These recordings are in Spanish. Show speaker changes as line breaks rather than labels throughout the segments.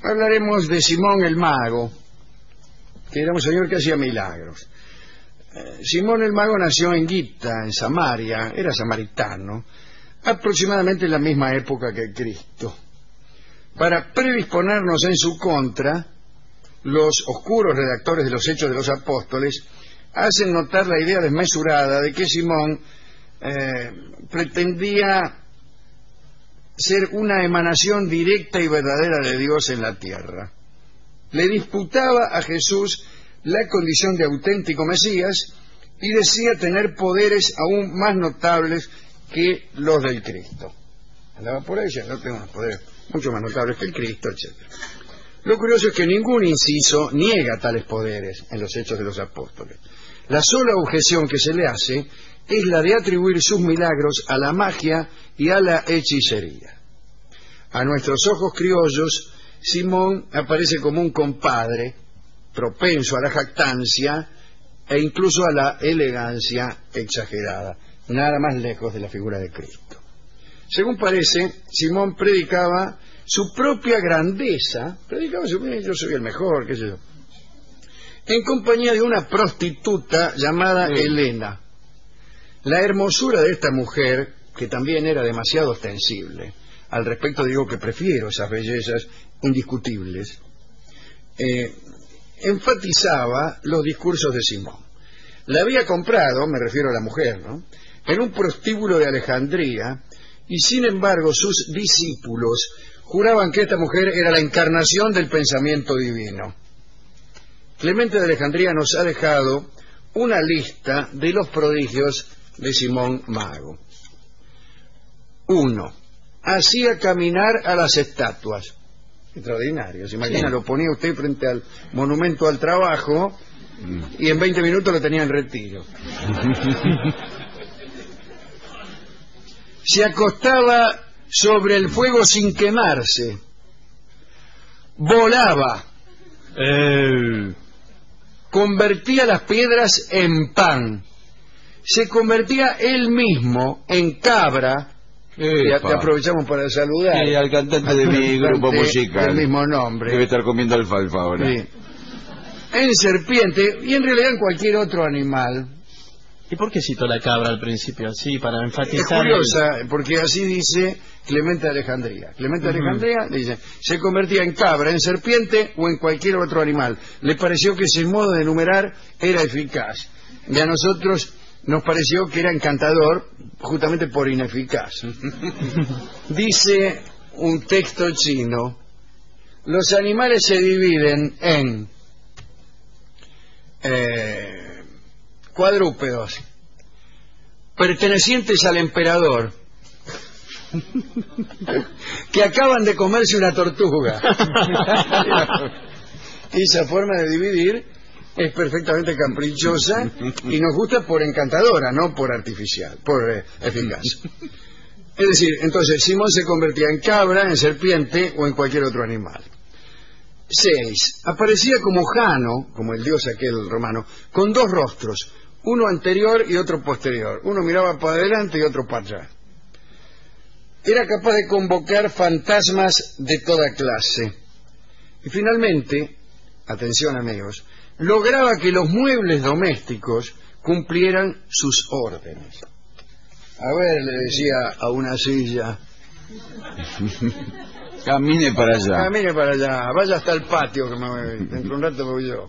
hablaremos de Simón el Mago, que era un señor que hacía milagros. Simón el Mago nació en Gita, en Samaria, era samaritano, aproximadamente en la misma época que Cristo. Para predisponernos en su contra, los oscuros redactores de los Hechos de los Apóstoles hacen notar la idea desmesurada de que Simón pretendía ser una emanación directa y verdadera de Dios en la tierra. Le disputaba a Jesús la condición de auténtico Mesías y decía tener poderes aún más notables que los del Cristo. Andaba por ahí diciendo, no tengo unos poderes mucho más notables que el Cristo, etc. Lo curioso es que ningún inciso niega tales poderes en los Hechos de los Apóstoles. La sola objeción que se le hace es la de atribuir sus milagros a la magia y a la hechicería. A nuestros ojos criollos, Simón aparece como un compadre, propenso a la jactancia e incluso a la elegancia exagerada, nada más lejos de la figura de Cristo. Según parece, Simón predicaba su propia grandeza, yo soy el mejor, qué sé yo, en compañía de una prostituta llamada Helena. La hermosura de esta mujer, que también era demasiado ostensible, al respecto digo que prefiero esas bellezas indiscutibles, enfatizaba los discursos de Simón. La había comprado, me refiero a la mujer, ¿no?, en un prostíbulo de Alejandría, y sin embargo sus discípulos juraban que esta mujer era la encarnación del pensamiento divino. Clemente de Alejandría nos ha dejado una lista de los prodigios de Simón Mago. 1. Hacía caminar a las estatuas. Extraordinario. ¿Se imagina? Sí. Lo ponía usted frente al monumento al trabajo y en 20 minutos lo tenía en retiro. Se acostaba sobre el fuego sin quemarse. Volaba. Convertía las piedras en pan. Se convertía él mismo en cabra. Te aprovechamos para saludar.
Sí, al cantante de mi grupo musical.
El mismo nombre.
Debe estar comiendo alfalfa ahora.
Sí. En serpiente y en realidad en cualquier otro animal.
¿Y por qué citó la cabra al principio? Así, para enfatizar...
Es curiosa, porque así dice Clemente de Alejandría. Clemente de Alejandría dice, se convertía en cabra, en serpiente o en cualquier otro animal. Le pareció que ese modo de enumerar era eficaz. Y a nosotros nos pareció que era encantador, justamente por ineficaz. Dice un texto chino, los animales se dividen en cuadrúpedos, pertenecientes al emperador, que acaban de comerse una tortuga. Esa forma de dividir es perfectamente caprichosa y nos gusta por encantadora, no por artificial, por eficaz. Es decir, entonces Simón se convertía en cabra, en serpiente o en cualquier otro animal. 6. Aparecía como Jano, como el dios aquel romano, con dos rostros, uno anterior y otro posterior. Uno miraba para adelante y otro para atrás. Era capaz de convocar fantasmas de toda clase. Y finalmente, atención amigos, lograba que los muebles domésticos cumplieran sus órdenes. A ver, le decía a una silla,
camine para allá.
Camine para allá, vaya hasta el patio, que dentro de un rato voy yo.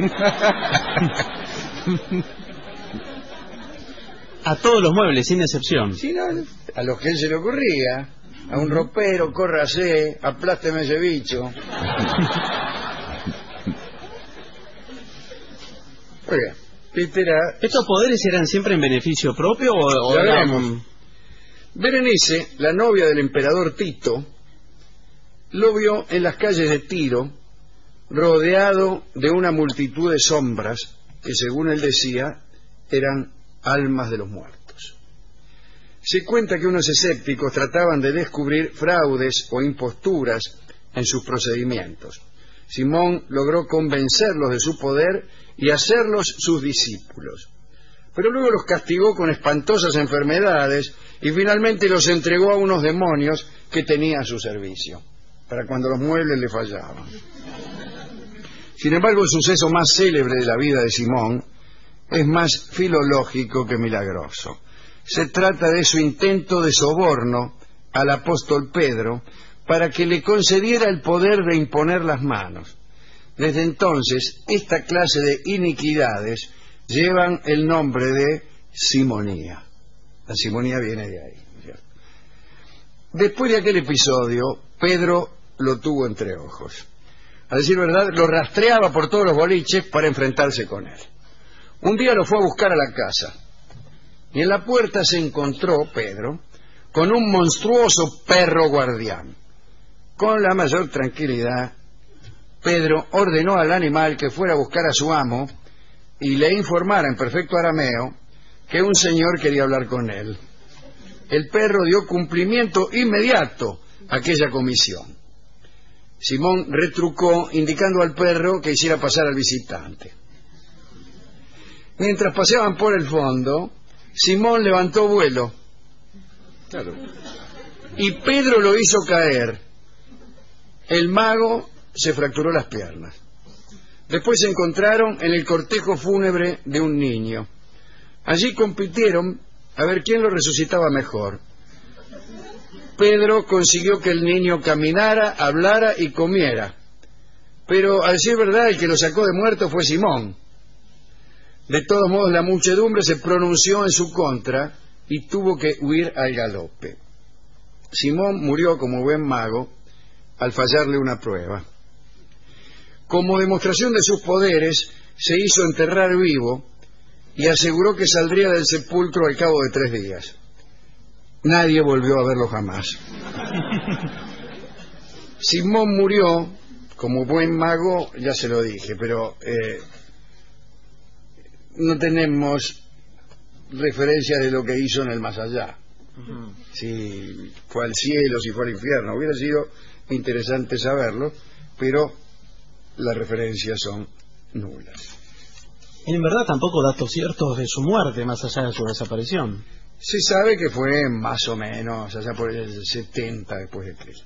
A todos los muebles, sin excepción.
Sí, no, a los que él se le ocurría. A un ropero, córrase, aplásteme ese bicho. Oiga,
¿estos poderes eran siempre en beneficio propio o
ya veremos? Berenice, la novia del emperador Tito, lo vio en las calles de Tiro, rodeado de una multitud de sombras que, según él decía, eran almas de los muertos. Se cuenta que unos escépticos trataban de descubrir fraudes o imposturas en sus procedimientos. Simón logró convencerlos de su poder y hacerlos sus discípulos. Pero luego los castigó con espantosas enfermedades y finalmente los entregó a unos demonios que tenía a su servicio. para cuando los muebles le fallaban. Sin embargo, el suceso más célebre de la vida de Simón es más filológico que milagroso. Se trata de su intento de soborno al apóstol Pedro para que le concediera el poder de imponer las manos. Desde entonces, esta clase de iniquidades llevan el nombre de simonía. La simonía viene de ahí, ¿cierto? Después de aquel episodio, Pedro lo tuvo entre ojos. A decir verdad, lo rastreaba por todos los boliches para enfrentarse con él. Un día lo fue a buscar a la casa y en la puerta se encontró Pedro con un monstruoso perro guardián. Con la mayor tranquilidad, Pedro ordenó al animal que fuera a buscar a su amo y le informara en perfecto arameo que un señor quería hablar con él. El perro dio cumplimiento inmediato a aquella comisión. Simón retrucó indicando al perro que hiciera pasar al visitante. Mientras paseaban por el fondo, Simón levantó vuelo. Claro. Y Pedro lo hizo caer. El mago se fracturó las piernas. Después se encontraron en el cortejo fúnebre de un niño. Allí compitieron a ver quién lo resucitaba mejor. Pedro consiguió que el niño caminara, hablara y comiera. Pero, a decir verdad, el que lo sacó de muerto fue Simón. De todos modos, la muchedumbre se pronunció en su contra y tuvo que huir al galope. Simón murió como buen mago al fallarle una prueba. Como demostración de sus poderes, se hizo enterrar vivo y aseguró que saldría del sepulcro al cabo de 3 días. Nadie volvió a verlo jamás. Simón murió como buen mago, ya se lo dije, pero no tenemos referencia de lo que hizo en el más allá. Si fue al cielo, si fue al infierno, hubiera sido interesante saberlo, pero las referencias son nulas.
En verdad tampoco datos ciertos de su muerte, más allá de su desaparición.
Se sabe que fue más o menos allá por el 70 después de Cristo.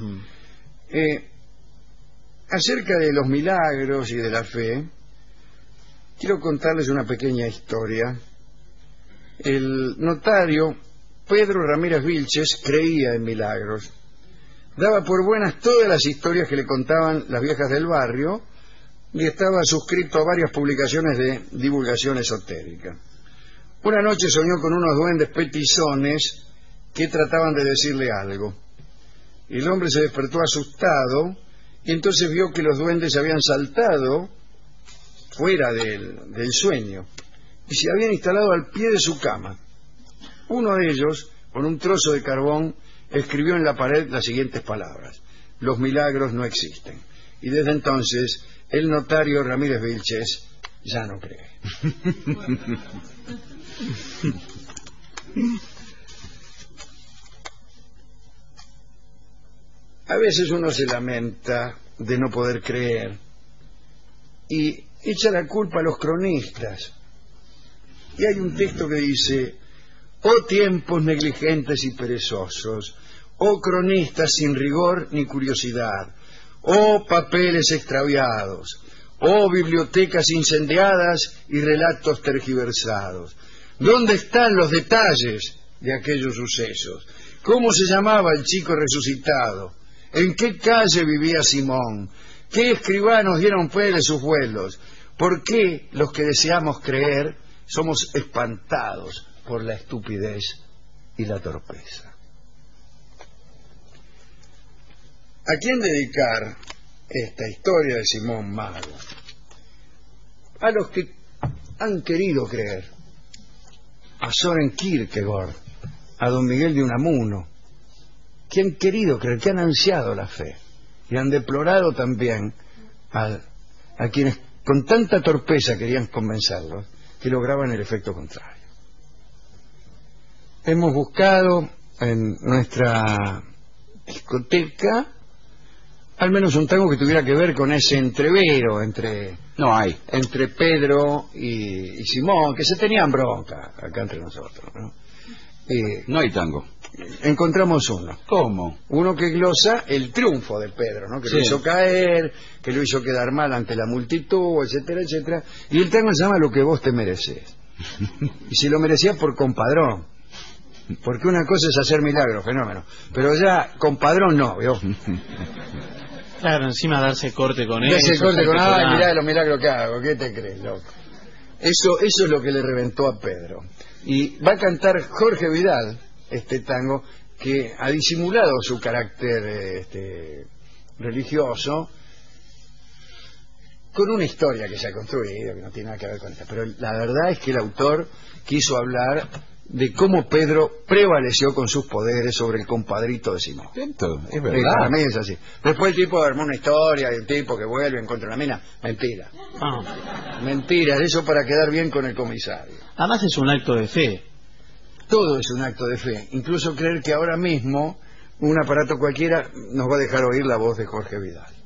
Acerca de los milagros y de la fe, quiero contarles una pequeña historia. El notario Pedro Ramírez Vilches creía en milagros. Daba por buenas todas las historias que le contaban las viejas del barrio y estaba suscrito a varias publicaciones de divulgación esotérica. Una noche soñó con unos duendes petizones que trataban de decirle algo. El hombre se despertó asustado y entonces vio que los duendes habían saltado fuera del sueño y se habían instalado al pie de su cama. Uno de ellos, con un trozo de carbón, escribió en la pared las siguientes palabras: los milagros no existen. Y desde entonces el notario Ramírez Vilches ya no cree. A veces uno se lamenta de no poder creer y echa la culpa a los cronistas. Y hay un texto que dice: oh tiempos negligentes y perezosos, oh cronistas sin rigor ni curiosidad, oh papeles extraviados, oh bibliotecas incendiadas y relatos tergiversados. ¿Dónde están los detalles de aquellos sucesos? ¿Cómo se llamaba el chico resucitado? ¿En qué calle vivía Simón? ¿Qué escribanos dieron fe de sus vuelos? ¿Por qué los que deseamos creer somos espantados por la estupidez y la torpeza? ¿A quién dedicar esta historia de Simón Mago? A los que han querido creer. A Soren Kierkegaard, a don Miguel de Unamuno, que han querido creer, que han ansiado la fe y han deplorado también a quienes con tanta torpeza querían convencerlos que lograban el efecto contrario. Hemos buscado en nuestra discoteca al menos un tango que tuviera que ver con ese entrevero entre Pedro y Simón, que se tenían bronca acá entre nosotros, ¿no?
No hay tango.
encontramos uno.
¿Cómo?
Uno que glosa el triunfo de Pedro, ¿no? Que lo
Sí.
hizo caer, que lo hizo quedar mal ante la multitud, etcétera, etcétera. Y el tango se llama Lo que vos te mereces. Y si lo merecías por compadrón. Porque una cosa es hacer milagros, fenómeno. Pero ya compadrón no, ¿vio?
Claro, encima darse corte con él.
Ese corte con, ay, mirá los milagros que hago, ¿qué te crees, loco? Eso es lo que le reventó a Pedro. Y va a cantar Jorge Vidal, este tango, que ha disimulado su carácter religioso con una historia que se ha construido, que no tiene nada que ver con esta. Pero la verdad es que el autor quiso hablar de cómo Pedro prevaleció con sus poderes sobre el compadrito de Simón.
Esto, es
Sí,
verdad.
para mí es así. Después el tipo armó una historia de un tipo que vuelve, encuentra una mina. Mentira.
Ah.
Mentira, eso para quedar bien con el comisario.
Además es un acto de fe.
Todo es un acto de fe. Incluso creer que ahora mismo un aparato cualquiera nos va a dejar oír la voz de Jorge Vidal.